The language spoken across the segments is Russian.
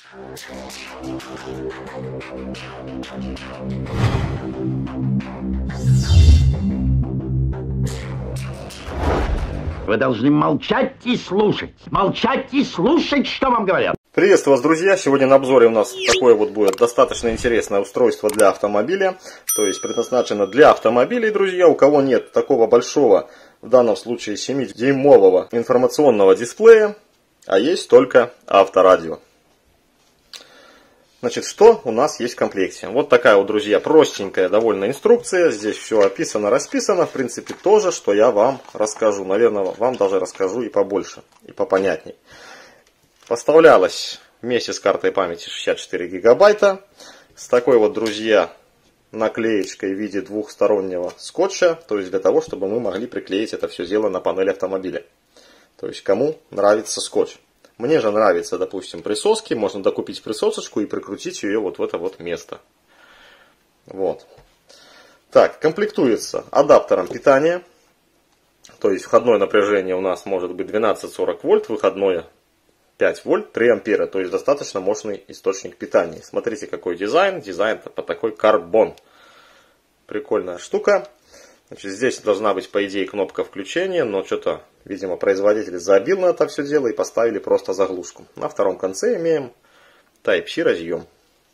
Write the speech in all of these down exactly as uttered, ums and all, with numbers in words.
Вы должны молчать и слушать. Молчать и слушать, что вам говорят. Приветствую вас, друзья! Сегодня на обзоре у нас такое вот будет достаточно интересное устройство для автомобиля. То есть предназначено для автомобилей, друзья. У кого нет такого большого, в данном случае семидюймового информационного дисплея, а есть только авторадио. Значит, что у нас есть в комплекте? Вот такая вот, друзья, простенькая довольно инструкция. Здесь все описано, расписано. В принципе, то же, что я вам расскажу. Наверное, вам даже расскажу и побольше, и попонятней. Поставлялась вместе с картой памяти шестьдесят четыре гигабайта. С такой вот, друзья, наклеечкой в виде двухстороннего скотча. То есть для того, чтобы мы могли приклеить это все дело на панель автомобиля. То есть кому нравится скотч. Мне же нравится, допустим, присоски. Можно докупить присосочку и прикрутить ее вот в это вот место. Вот. Так, комплектуется адаптером питания. То есть входное напряжение у нас может быть двенадцать сорок вольт, выходное пять вольт, три ампера. То есть достаточно мощный источник питания. Смотрите, какой дизайн. Дизайн по такой карбон. Прикольная штука. Значит, здесь должна быть, по идее, кнопка включения, но что-то, видимо, производитель забил на это все дело и поставили просто заглушку. На втором конце имеем Type-C разъем.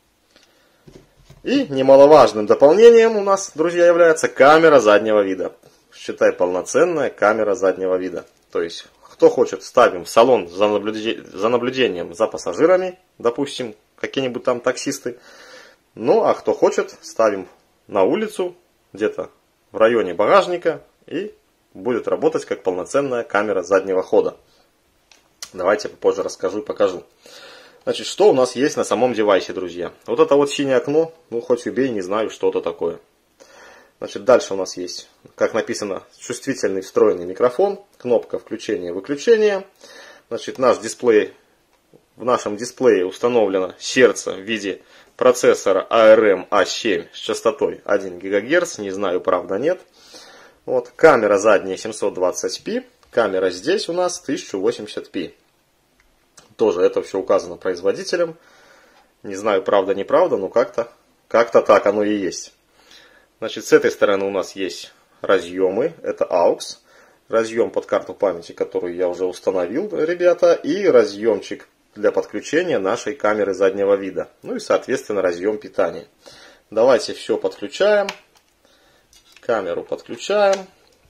И немаловажным дополнением у нас, друзья, является камера заднего вида. Считай, полноценная камера заднего вида. То есть, кто хочет, ставим в салон за, наблюде... за наблюдением за пассажирами, допустим, какие-нибудь там таксисты. Ну, а кто хочет, ставим на улицу, где-то в районе багажника, и будет работать как полноценная камера заднего хода. Давайте попозже расскажу и покажу. Значит, что у нас есть на самом девайсе, друзья? Вот это вот синее окно, ну хоть убей, не знаю, что это такое. Значит, дальше у нас есть, как написано, чувствительный встроенный микрофон, кнопка включения-выключения. Значит, наш дисплей, в нашем дисплее установлено сердце в виде процессора эй ар эм а семь с частотой один гигагерц, не знаю, правда, нет. Вот, камера задняя семьсот двадцать пи, камера здесь у нас тысяча восемьдесят пи. Тоже это все указано производителем. Не знаю, правда, неправда, но как-то как-то так оно и есть. Значит, с этой стороны у нас есть разъемы, это аукс, разъем под карту памяти, которую я уже установил, ребята, и разъемчик для подключения нашей камеры заднего вида. Ну и, соответственно, разъем питания. Давайте все подключаем. Камеру подключаем.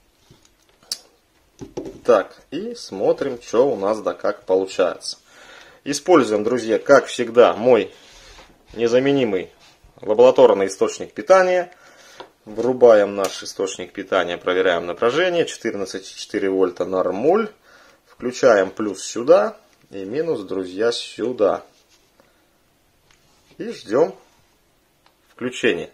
Так, и смотрим, что у нас да как получается. Используем, друзья, как всегда, мой незаменимый лабораторный источник питания. Врубаем наш источник питания, проверяем напряжение. четырнадцать и четыре вольта нормуль. Включаем плюс сюда. И минус, друзья, сюда. И ждем включения.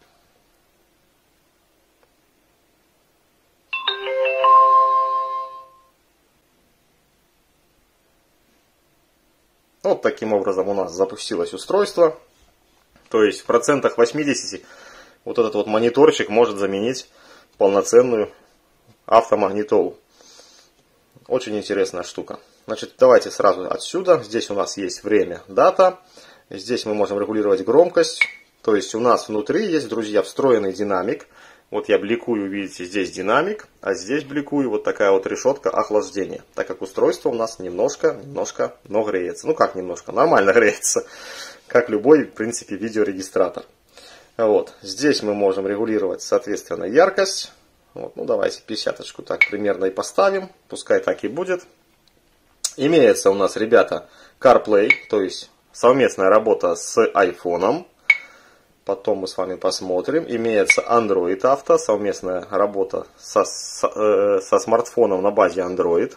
Вот таким образом у нас запустилось устройство. То есть в процентах восьмидесяти вот этот вот мониторчик может заменить полноценную автомагнитолу. Очень интересная штука. Значит, давайте сразу отсюда. Здесь у нас есть время, дата. Здесь мы можем регулировать громкость. То есть у нас внутри есть, друзья, встроенный динамик. Вот я бликую, видите, здесь динамик. А здесь бликую вот такая вот решетка охлаждения. Так как устройство у нас немножко, немножко, но греется. Ну как немножко, нормально греется. Как любой, в принципе, видеорегистратор. Вот. Здесь мы можем регулировать, соответственно, яркость. Вот. Ну давайте пятидесяточку так примерно и поставим. Пускай так и будет. Имеется у нас, ребята, CarPlay, то есть совместная работа с айфоном. Потом мы с вами посмотрим. Имеется Android Auto, совместная работа со, со, э, со смартфоном на базе Android.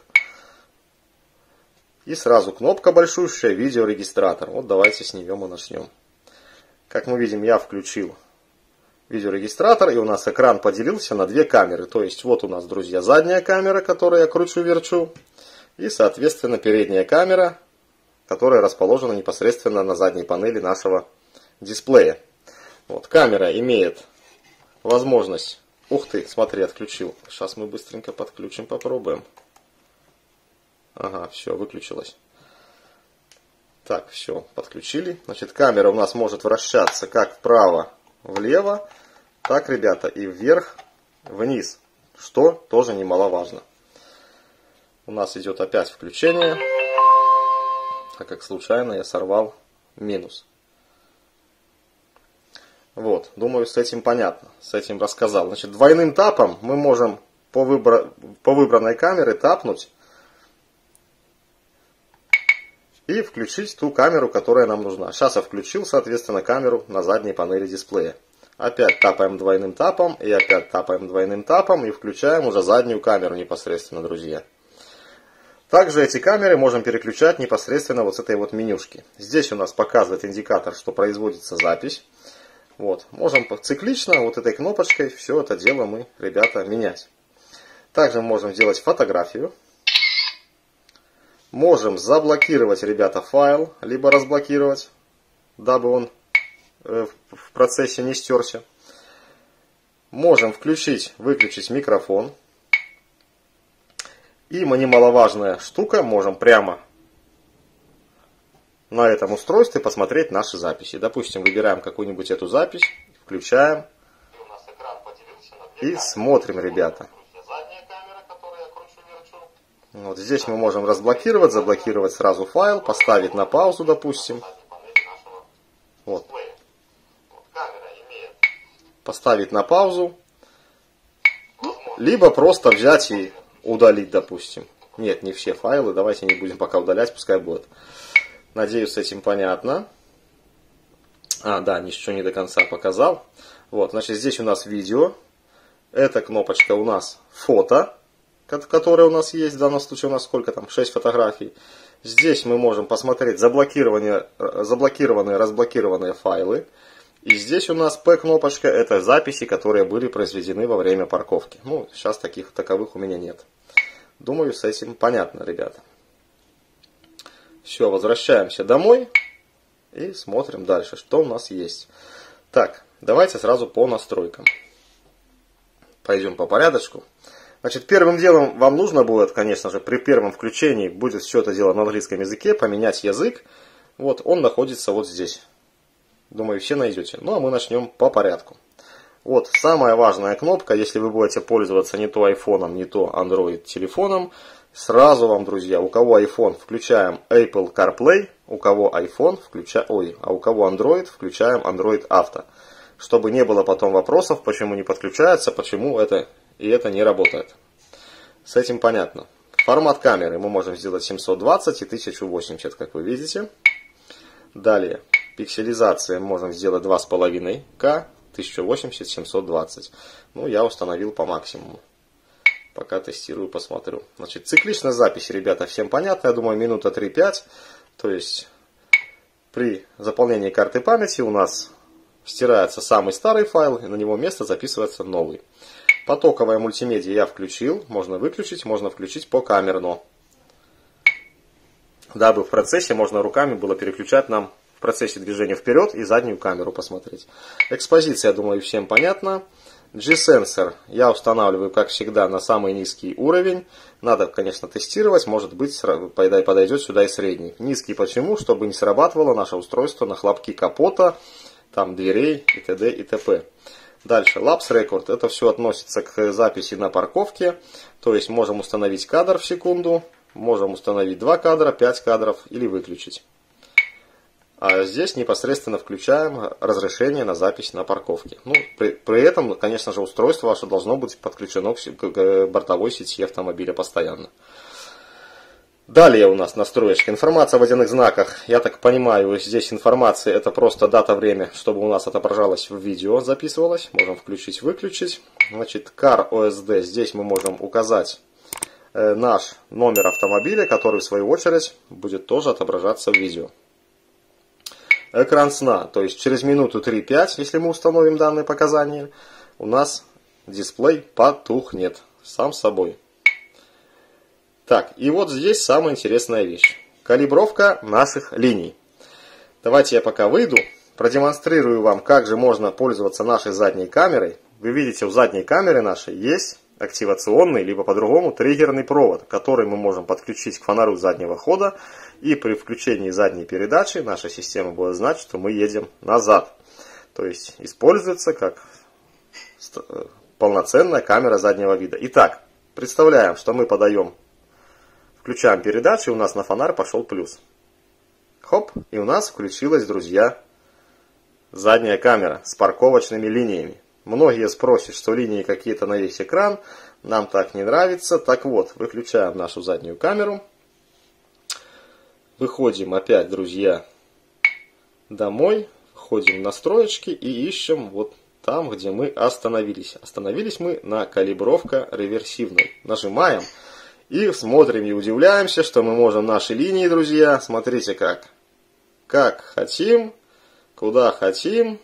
И сразу кнопка большущая, видеорегистратор. Вот давайте с нее мы начнем. Как мы видим, я включил видеорегистратор, и у нас экран поделился на две камеры. То есть вот у нас, друзья, задняя камера, которую я кручу-верчу. И, соответственно, передняя камера, которая расположена непосредственно на задней панели нашего дисплея. Вот, камера имеет возможность... Ух ты, смотри, отключил. Сейчас мы быстренько подключим, попробуем. Ага, все, выключилось. Так, все, подключили. Значит, камера у нас может вращаться как вправо, влево, так, ребята, и вверх, вниз, что тоже немаловажно. У нас идет опять включение, так как случайно я сорвал минус. Вот, думаю, с этим понятно, с этим рассказал. Значит, двойным тапом мы можем по, выбор... по выбранной камере тапнуть и включить ту камеру, которая нам нужна. Сейчас я включил, соответственно, камеру на задней панели дисплея. Опять тапаем двойным тапом, и опять тапаем двойным тапом, и включаем уже заднюю камеру непосредственно, друзья. Также эти камеры можем переключать непосредственно вот с этой вот менюшки. Здесь у нас показывает индикатор, что производится запись. Вот. Можем циклично вот этой кнопочкой все это дело мы, ребята, менять. Также мы можем сделать фотографию. Можем заблокировать, ребята, файл, либо разблокировать, дабы он э, в процессе не стерся. Можем включить, выключить микрофон. И немаловажная штука, можем прямо на этом устройстве посмотреть наши записи. Допустим, выбираем какую-нибудь эту запись, включаем и смотрим, ребята. Вот здесь мы можем разблокировать, заблокировать сразу файл, поставить на паузу, допустим. Вот. Поставить на паузу. Либо просто взять и удалить, допустим. Нет, не все файлы, давайте не будем пока удалять, пускай будет. Надеюсь, с этим понятно. А, да, ничего не до конца показал. Вот, значит, здесь у нас видео. Эта кнопочка у нас фото, которая у нас есть. В данном случае у нас сколько там? шесть фотографий. Здесь мы можем посмотреть заблокированные, заблокированные, разблокированные файлы. И здесь у нас P-кнопочка. Это записи, которые были произведены во время парковки. Ну, сейчас таких таковых у меня нет. Думаю, с этим понятно, ребята. Все, возвращаемся домой и смотрим дальше, что у нас есть. Так, давайте сразу по настройкам. Пойдем по порядочку. Значит, первым делом вам нужно будет, конечно же, при первом включении будет все это дело на английском языке, поменять язык. Вот, он находится вот здесь. Думаю, все найдете. Ну, а мы начнем по порядку. Вот, самая важная кнопка, если вы будете пользоваться не то айфоном, не то Android телефоном. Сразу вам, друзья, у кого iPhone, включаем Apple CarPlay, у кого iPhone, включаем, ой, а у кого Android, включаем Android Auto. Чтобы не было потом вопросов, почему не подключается, почему это и это не работает. С этим понятно. Формат камеры мы можем сделать семьсот двадцать и тысяча восемьдесят, как вы видите. Далее, пикселизация можем сделать два с половиной ка, тысяча восемьдесят, семьсот двадцать. Ну, я установил по максимуму. Пока тестирую, посмотрю. Значит, цикличная запись, ребята, всем понятно. Я думаю, минута три-пять. То есть, при заполнении карты памяти у нас стирается самый старый файл, и на него место записывается новый. Потоковая мультимедиа я включил. Можно выключить, можно включить покамерно. Дабы в процессе можно руками было переключать нам в процессе движения вперед и заднюю камеру посмотреть. Экспозиция, я думаю, всем понятно. G-сенсор я устанавливаю, как всегда, на самый низкий уровень. Надо, конечно, тестировать. Может быть, подойдет сюда и средний. Низкий почему? Чтобы не срабатывало наше устройство на хлопки капота, там дверей и т.д. и т.п. Дальше, Lapse Record. Это все относится к записи на парковке. То есть, можем установить кадр в секунду. Можем установить два кадра, пять кадров или выключить. А здесь непосредственно включаем разрешение на запись на парковке. Ну, при, при этом, конечно же, устройство ваше должно быть подключено к, к бортовой сети автомобиля постоянно. Далее у нас настроечка. Информация о водяных знаках. Я так понимаю, здесь информация это просто дата, время, чтобы у нас отображалось в видео, записывалось. Можем включить, выключить. Значит, Car о эс ди. Здесь мы можем указать э, наш номер автомобиля, который в свою очередь будет тоже отображаться в видео. Экран сна, то есть через минуту три-пять, если мы установим данные показания, у нас дисплей потухнет сам собой. Так, и вот здесь самая интересная вещь. Калибровка наших линий. Давайте я пока выйду, продемонстрирую вам, как же можно пользоваться нашей задней камерой. Вы видите, у задней камеры нашей есть активационный, либо по-другому триггерный провод, который мы можем подключить к фонарю заднего хода, и при включении задней передачи наша система будет знать, что мы едем назад. То есть используется как полноценная камера заднего вида. Итак, представляем, что мы подаем, включаем передачу, и у нас на фонарь пошел плюс. Хоп, и у нас включилась, друзья, задняя камера с парковочными линиями. Многие спросят, что линии какие-то на весь экран, нам так не нравится. Так вот, выключаем нашу заднюю камеру. Выходим опять, друзья, домой. Входим в настроечки и ищем вот там, где мы остановились. Остановились мы на калибровка реверсивной. Нажимаем и смотрим и удивляемся, что мы можем наши линии, друзья, смотрите как. Как хотим, куда хотим.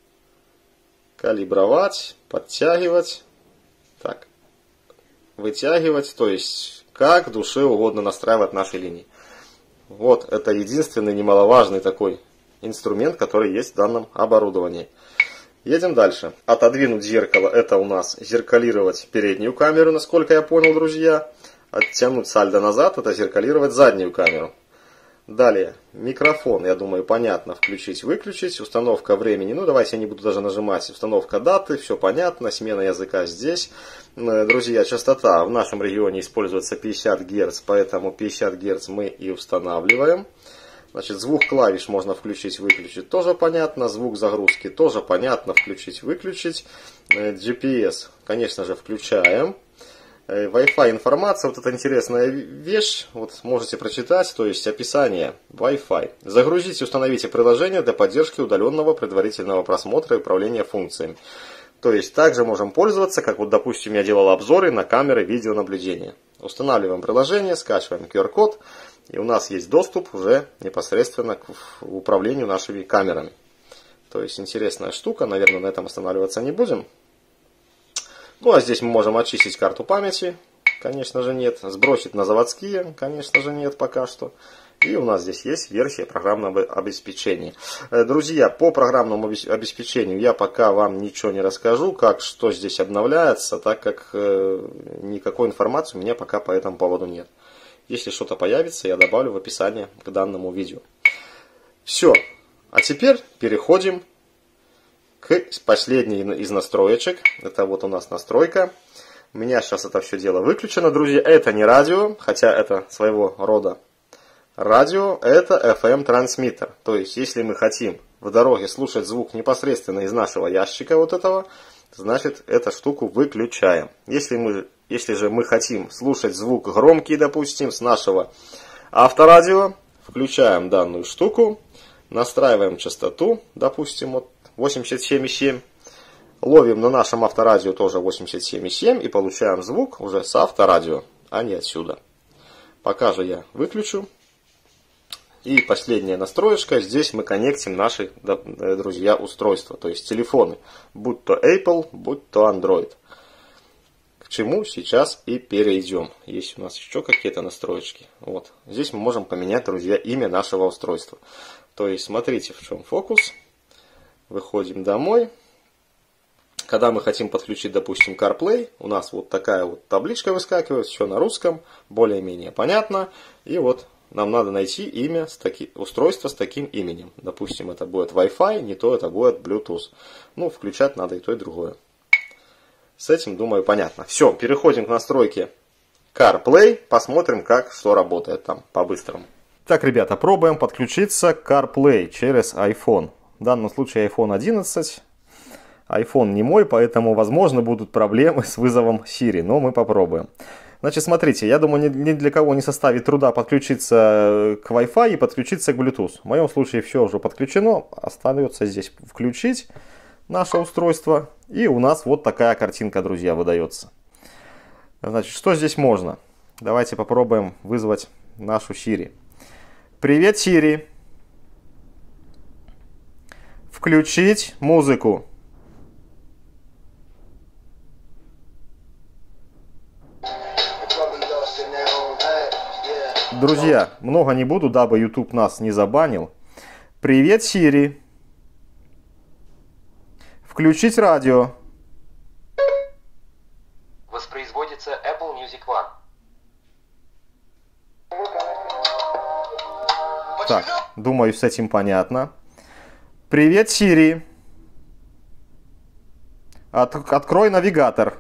Калибровать, подтягивать, так, вытягивать, то есть как душе угодно настраивать наши линии. Вот это единственный немаловажный такой инструмент, который есть в данном оборудовании. Едем дальше. Отодвинуть зеркало, это у нас зеркалировать переднюю камеру, насколько я понял, друзья. Оттянуть сальдо назад, это зеркалировать заднюю камеру. Далее, микрофон, я думаю, понятно, включить-выключить, установка времени, ну давайте я не буду даже нажимать, установка даты, все понятно, смена языка здесь. Друзья, частота в нашем регионе используется пятьдесят герц, поэтому пятьдесят герц мы и устанавливаем. Значит, звук клавиш можно включить-выключить, тоже понятно, звук загрузки тоже понятно, включить-выключить. джи пи эс, конечно же, включаем. Wi-Fi информация, вот эта интересная вещь, вот можете прочитать, то есть описание Wi-Fi. Загрузите и установите приложение для поддержки удаленного предварительного просмотра и управления функциями. То есть также можем пользоваться, как вот допустим я делал обзоры на камеры видеонаблюдения. Устанавливаем приложение, скачиваем ку ар код, и у нас есть доступ уже непосредственно к управлению нашими камерами. То есть интересная штука, наверное, на этом останавливаться не будем. Ну, а здесь мы можем очистить карту памяти, конечно же нет. Сбросить на заводские, конечно же нет пока что. И у нас здесь есть версия программного обеспечения. Друзья, по программному обеспечению я пока вам ничего не расскажу, как что здесь обновляется, так как э, никакой информации у меня пока по этому поводу нет. Если что-то появится, я добавлю в описание к данному видео. Все. А теперь переходим к последней из настроечек. Это вот у нас настройка. У меня сейчас это все дело выключено, друзья. Это не радио, хотя это своего рода радио. Это эф эм-трансмиттер. То есть, если мы хотим в дороге слушать звук непосредственно из нашего ящика вот этого, значит, эту штуку выключаем. Если, мы, если же мы хотим слушать звук громкий, допустим, с нашего авторадио, включаем данную штуку, настраиваем частоту, допустим, вот восемьдесят семь и семь. Ловим на нашем авторадио тоже восемьдесят семь и семь и получаем звук уже с авторадио, а не отсюда. Пока же я выключу. И последняя настроечка. Здесь мы коннектим наши, друзья, устройства, то есть телефоны. Будь то Apple, будь то Android. К чему сейчас и перейдем. Есть у нас еще какие-то настроечки. Вот. Здесь мы можем поменять, друзья, имя нашего устройства. То есть смотрите, в чем фокус. Выходим домой. Когда мы хотим подключить, допустим, CarPlay, у нас вот такая вот табличка выскакивает, все на русском, более-менее понятно. И вот нам надо найти имя, с таки, устройство с таким именем. Допустим, это будет Wi-Fi, не то это будет Bluetooth. Ну, включать надо и то, и другое. С этим, думаю, понятно. Все, переходим к настройке CarPlay, посмотрим, как что работает там по-быстрому. Так, ребята, пробуем подключиться к CarPlay через iPhone. В данном случае айфон одиннадцать. iPhone не мой, поэтому, возможно, будут проблемы с вызовом Siri, но мы попробуем. Значит, смотрите, я думаю, ни для кого не составит труда подключиться к Wi-Fi и подключиться к Bluetooth. В моем случае все уже подключено, остается здесь включить наше устройство, и у нас вот такая картинка, друзья, выдается. Значит, что здесь можно? Давайте попробуем вызвать нашу Siri. Привет, Siri! Включить музыку. Друзья, много не буду, дабы YouTube нас не забанил. Привет, Siri. Включить радио. Воспроизводить Так, думаю, с этим понятно. Привет, Сири. От, открой навигатор.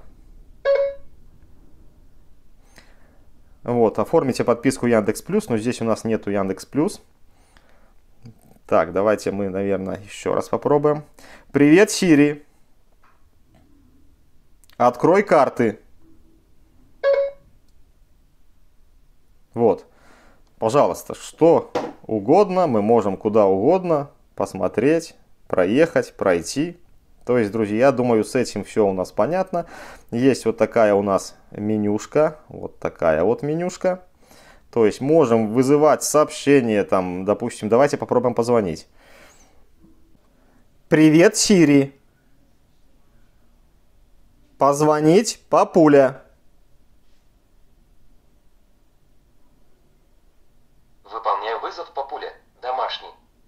Вот, оформите подписку Яндекс.Плюс, но здесь у нас нету Яндекс.Плюс. Так, давайте мы, наверное, еще раз попробуем. Привет, Сири. Открой карты. Вот. Пожалуйста, что угодно, мы можем куда угодно посмотреть, проехать, пройти. То есть, друзья, я думаю, с этим все у нас понятно. Есть вот такая у нас менюшка. Вот такая вот менюшка. То есть, можем вызывать сообщения, там, допустим, давайте попробуем позвонить. Привет, Сири. Позвонить папуля. Выполняю вызов папуля. Домашний.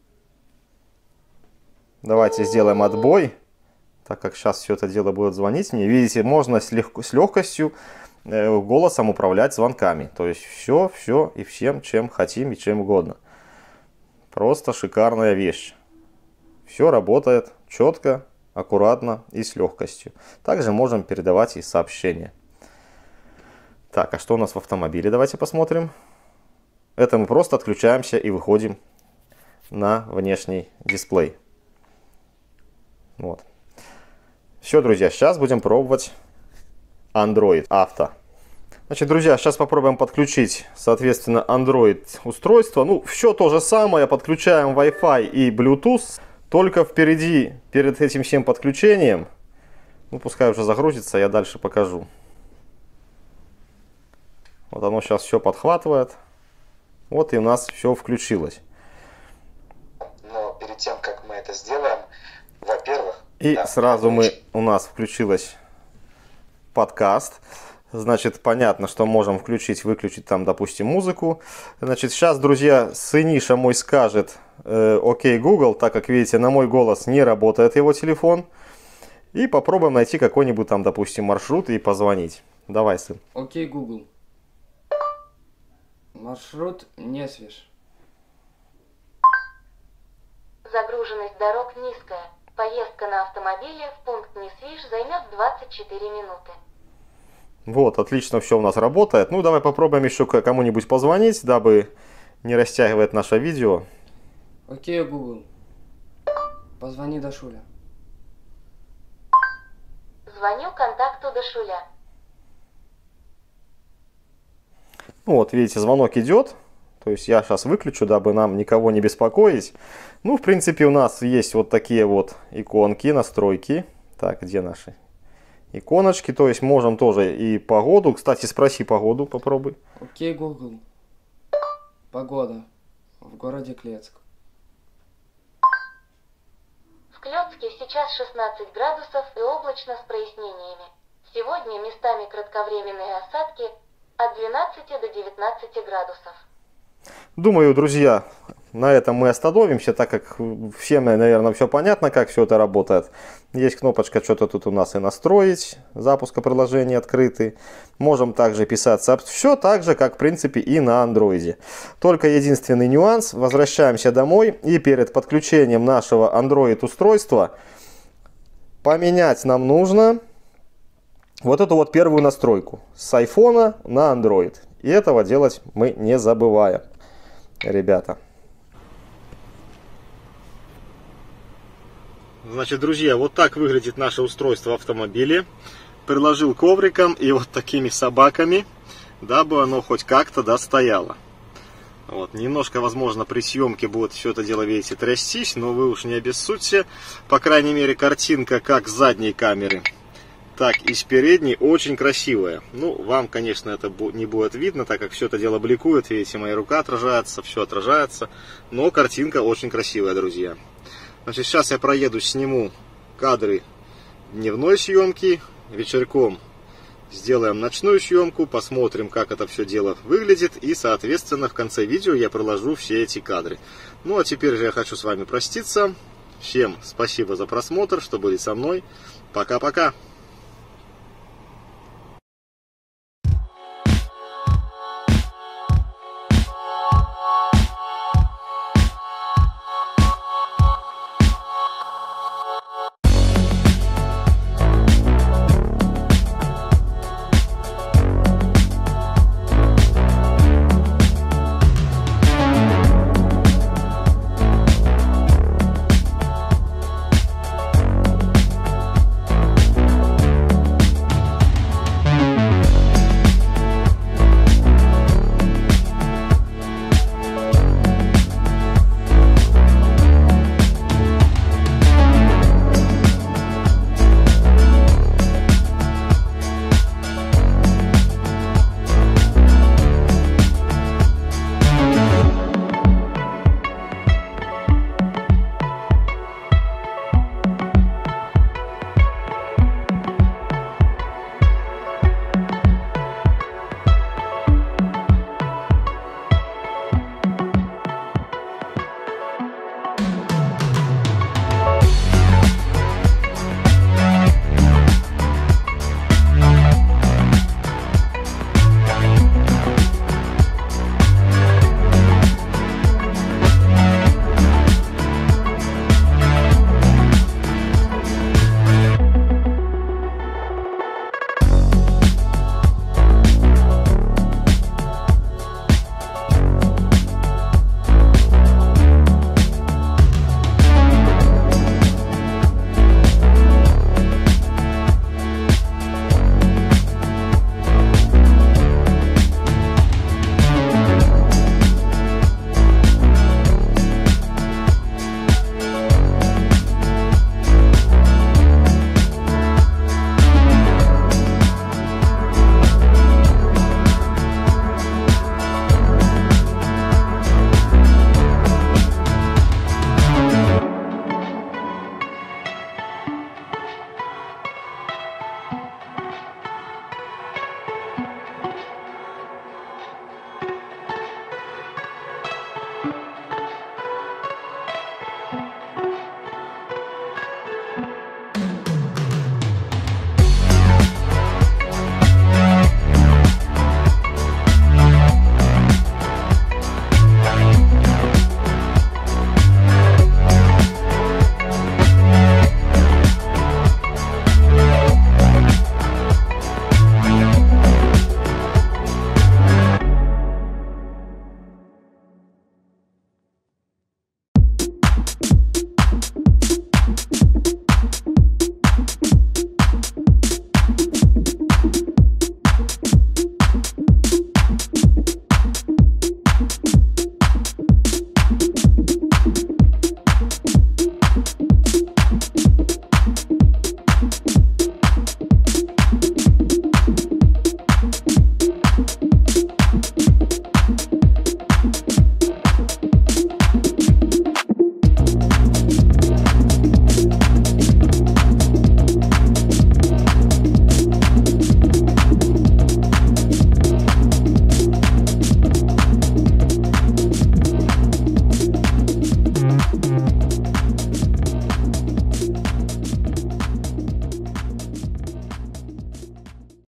Давайте сделаем отбой. Так как сейчас все это дело будет звонить мне. Видите, можно с, легко, с легкостью э, голосом управлять звонками. То есть все, все и всем, чем хотим и чем угодно. Просто шикарная вещь. Все работает четко, аккуратно и с легкостью. Также можем передавать и сообщения. Так, а что у нас в автомобиле? Давайте посмотрим. Это мы просто отключаемся и выходим на внешний дисплей. Вот. Все, друзья, сейчас будем пробовать Android Auto. Значит, друзья, сейчас попробуем подключить, соответственно, Android устройство. Ну, все то же самое, подключаем Wi-Fi и Bluetooth. Только впереди, перед этим всем подключением, ну, пускай уже загрузится, я дальше покажу. Вот оно сейчас все подхватывает. Вот и у нас все включилось. Но перед тем, как мы это сделаем, во-первых... И да, сразу мы, у нас включилась подкаст. Значит, понятно, что можем включить, выключить там, допустим, музыку. Значит, сейчас, друзья, сыниша мой скажет э, «Окей, Google», так как, видите, на мой голос не работает его телефон. И попробуем найти какой-нибудь там, допустим, маршрут и позвонить. Давай, сын. Окей, Google. Маршрут не свеж. Загруженность дорог низкая. Поездка на автомобиле в пункт Несвиж займет двадцать четыре минуты. Вот, отлично все у нас работает. Ну, давай попробуем еще кому-нибудь позвонить, дабы не растягивать наше видео. Окей, Google. Позвони Дашуля. Звоню контакту Дашуля. Ну, вот, видите, звонок идет. То есть я сейчас выключу, дабы нам никого не беспокоить. Ну, в принципе, у нас есть вот такие вот иконки, настройки. Так, где наши иконочки? То есть можем тоже и погоду. Кстати, спроси погоду, попробуй. Окей, Google. Погода в городе Клецк. В Клецке сейчас шестнадцать градусов и облачно с прояснениями. Сегодня местами кратковременные осадки от двенадцати до девятнадцати градусов. Думаю, друзья, на этом мы остановимся, так как всем, наверное, все понятно, как все это работает. Есть кнопочка что-то тут у нас и настроить, запуска приложения открытый. Можем также писать все так же, как в принципе и на андроиде. Только единственный нюанс, возвращаемся домой и перед подключением нашего Android устройства поменять нам нужно вот эту вот первую настройку с айфона на Android. И этого делать мы не забываем, ребята. Значит, друзья, вот так выглядит наше устройство в автомобиле. Приложил ковриком и вот такими собаками, дабы оно хоть как-то достояло. Вот, немножко, возможно, при съемке будет все это дело, видите, трястись, но вы уж не обессудьте. По крайней мере, картинка как с задней камеры, так и с передней очень красивая. Ну, вам, конечно, это не будет видно, так как все это дело бликует. Видите, моя рука отражается, все отражается. Но картинка очень красивая, друзья. Значит, сейчас я проеду, сниму кадры дневной съемки. Вечерком сделаем ночную съемку, посмотрим, как это все дело выглядит. И, соответственно, в конце видео я приложу все эти кадры. Ну, а теперь же я хочу с вами проститься. Всем спасибо за просмотр, что были со мной. Пока-пока.